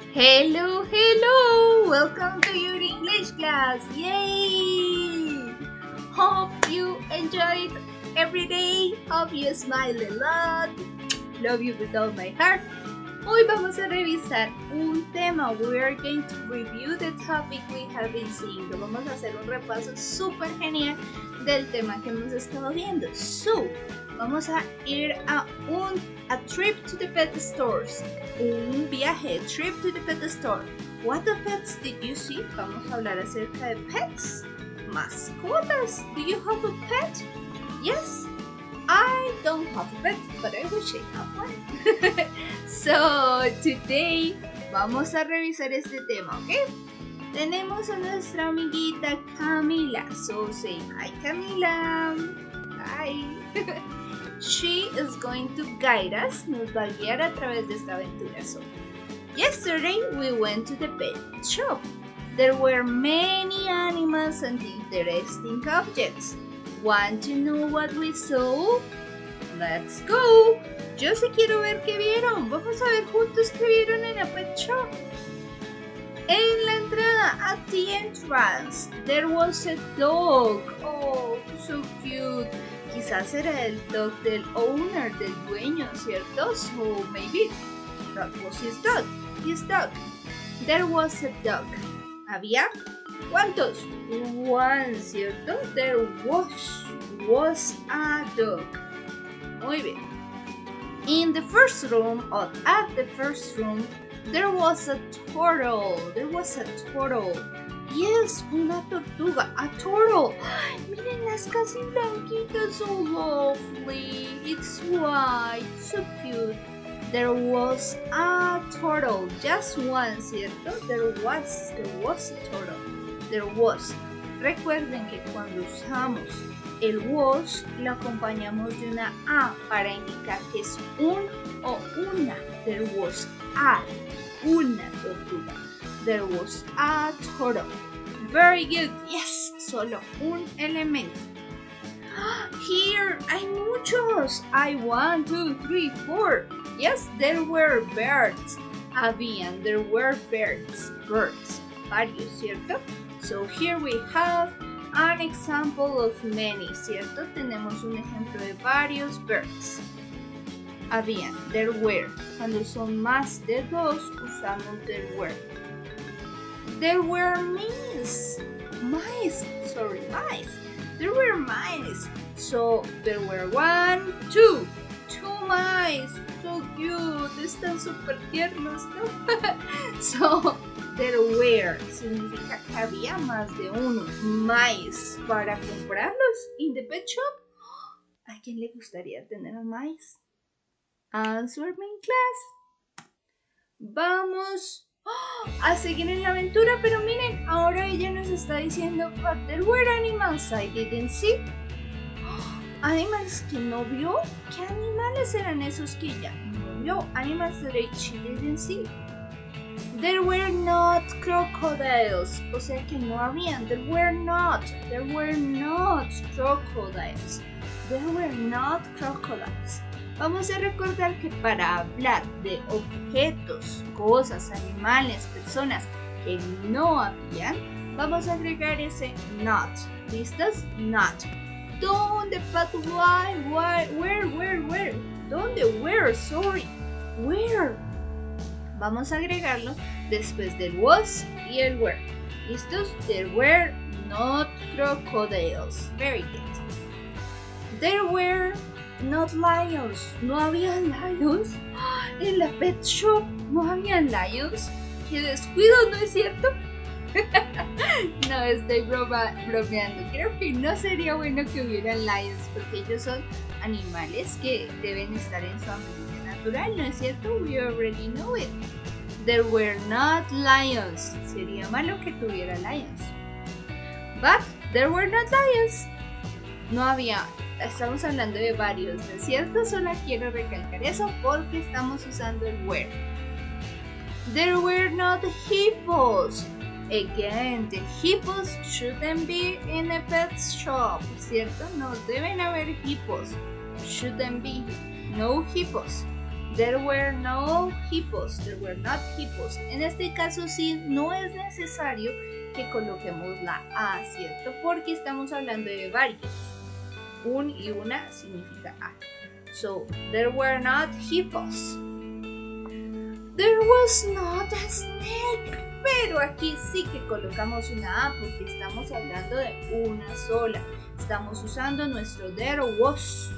Hello, hello! Welcome to your English class! Yay! Hope you enjoyed every day. Hope you smile a lot. Love you with all my heart. Hoy vamos a revisar un tema. We are going to review the topic we have been seeing. Vamos a hacer un repaso súper genial del tema que hemos estado viendo. So, vamos a ir a trip to the pet stores. Un viaje, trip to the pet store. What the pets did you see? Vamos a hablar acerca de pets. Mascotas. Do you have a pet? Yes. I don't have a pet, but I wish I have one. So, today vamos a revisar este tema, ¿ok? Tenemos a nuestra amiguita Camila. So, say hi, Camila. Hi. She is going to guide us. Nos va a guiar a través de esta aventura. So, yesterday we went to the pet shop. There were many animals and interesting objects. Want to know what we saw? Let's go! Yo sí quiero ver qué vieron. Vamos a ver juntos qué vieron en la pet shop. En la entrada, at the entrance, there was a dog. Oh, so cute. Quizás era el dog del owner, del dueño, ¿cierto? So maybe that was his dog. His dog. There was a dog. ¿Había? ¿Cuántos? One, ¿cierto? There was a dog. Muy bien. In the first room, or at the first room, there was a turtle. There was a turtle. Yes, una tortuga. A turtle. Ay, miren las casi blanquitas. So lovely. It's white. So cute. There was a turtle. Just one, ¿cierto? There was a turtle. There was. Recuerden que cuando usamos el was, lo acompañamos de una a para indicar que es un o una. There was a, una tortuga. There was a turtle. Very good. Yes, solo un elemento. Here hay muchos. Hay 1, 2, 3, 4. Yes, there were birds. Habían, there were birds. Birds. Varios, ¿cierto? So here we have an example of many, ¿cierto? Tenemos un ejemplo de varios birds. Habían, there were. Cuando son más de dos, usamos there were. There were mice. There were mice. So there were 1, 2 mice. So cute. Están súper tiernos, ¿no? So there were significa que había más de uno. Mice para comprarlos in the pet shop. ¿A quién le gustaría tener a mice? Answer me in class. Vamos a seguir en la aventura, pero miren, ahora ella nos está diciendo but there were animals I didn't see. Animals que no vio. ¿Qué animales eran esos que ella no vio? Animals that she didn't see. There were not crocodiles. O sea que no habían. There were not crocodiles. There were not crocodiles. Vamos a recordar que para hablar de objetos, cosas, animales, personas que no habían, vamos a agregar ese not. ¿Listos? Not. ¿Dónde, Pato? Why? Where? ¿Dónde? Where? Sorry. Where? Vamos a agregarlo después del was y el were. ¿Listos? There were not crocodiles. Very good. There were not lions. ¿No habían lions? En la pet shop no habían lions. ¡Qué descuido! ¿No es cierto? No, estoy bromeando. Creo que no sería bueno que hubieran lions porque ellos son animales que deben estar en su ambiente natural, ¿no es cierto? We already know it. There were not lions. Sería malo que tuviera lions. But there were not lions. No había. Estamos hablando de varios, ¿no es cierto? Solo quiero recalcar eso porque estamos usando el were. There were not hippos. Again, the hippos shouldn't be in a pet shop, ¿cierto? No deben haber hippos. Shouldn't be. No hippos. There were no hippos. There were not hippos. En este caso sí, no es necesario que coloquemos la A, ¿cierto? Porque estamos hablando de varios. Un y una significa A. So, there were not hippos. There was not a snake. Pero aquí sí que colocamos una A porque estamos hablando de una sola. Estamos usando nuestro there was.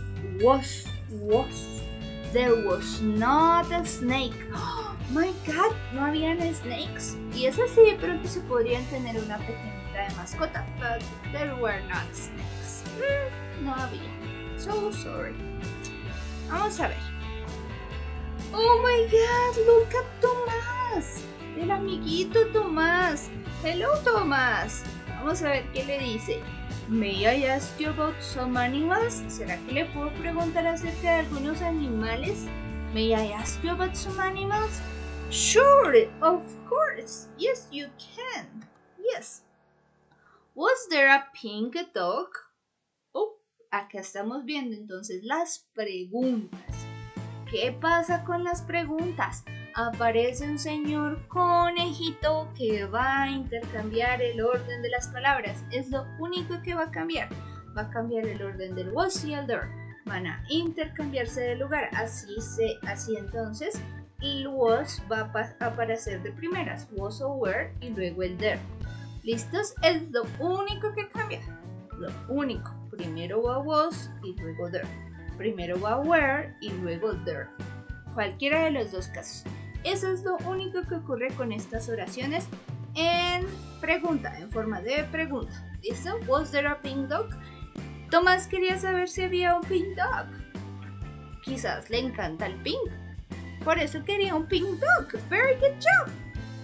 There was not a snake. Oh my God, no habían snakes. Y eso sí, de pronto se podrían tener una pequeñita de mascota. But there were not snakes. No había. So sorry. Vamos a ver. Oh my God, look at Tomás. El amiguito Tomás. Hello, Tomás. Vamos a ver qué le dice. May I ask you about some animals? ¿Será que le puedo preguntar acerca de algunos animales? May I ask you about some animals? Sure, of course. Yes, you can. Yes. Was there a pink dog? Oh, acá estamos viendo entonces las preguntas. ¿Qué pasa con las preguntas? Aparece un señor conejito que va a intercambiar el orden de las palabras. Es lo único que va a cambiar. Va a cambiar el orden del was y el there. Van a intercambiarse de lugar. Así entonces el was va a aparecer de primeras. Was o were y luego el there. ¿Listos? Es lo único que cambia. Lo único. Primero va was y luego there. Primero va were y luego there. Cualquiera de los dos casos. Eso es lo único que ocurre con estas oraciones en pregunta, en forma de pregunta. ¿Listo? Was there a pink dog? Tomás quería saber si había un pink dog. Quizás le encanta el pink. Por eso quería un pink dog. Very good job.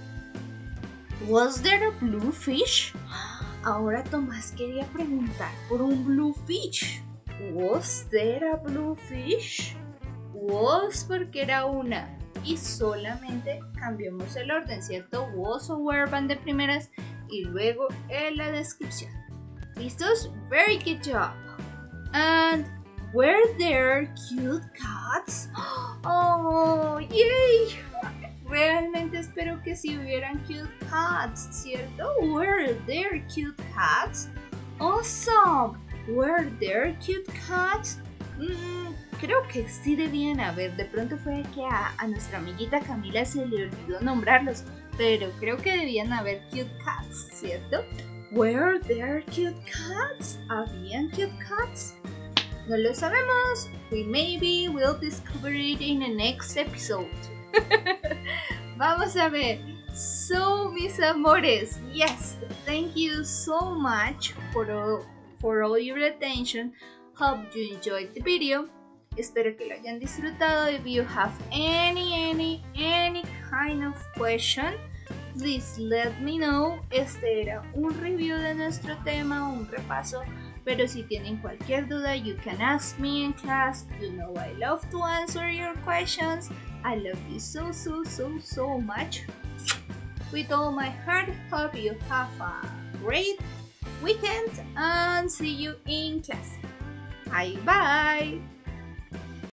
Was there a blue fish? Ahora Tomás quería preguntar por un blue fish. Was there a blue fish? Was porque era una y solamente cambiamos el orden, ¿cierto? Was o were van de primeras y luego en la descripción. ¿Listos? Very good job. And were there cute cats? Oh, yay! Realmente espero que sí hubieran cute cats, ¿cierto? Were there cute cats? Awesome! Were there cute cats? Creo que sí debían haber. De pronto fue que a nuestra amiguita Camila se le olvidó nombrarlos, pero creo que debían haber cute cats, ¿cierto? Were there cute cats? ¿Habían cute cats? No lo sabemos. Maybe we'll discover it in the next episode. Vamos a ver. So, mis amores, yes, thank you so much for all your attention. Hope you enjoyed the video. Espero que lo hayan disfrutado. If you have any kind of question, please let me know. Este era un review de nuestro tema, un repaso. Pero si tienen cualquier duda, you can ask me in class. You know I love to answer your questions. I love you so much. With all my heart, hope you have a great weekend and see you in class. Bye bye.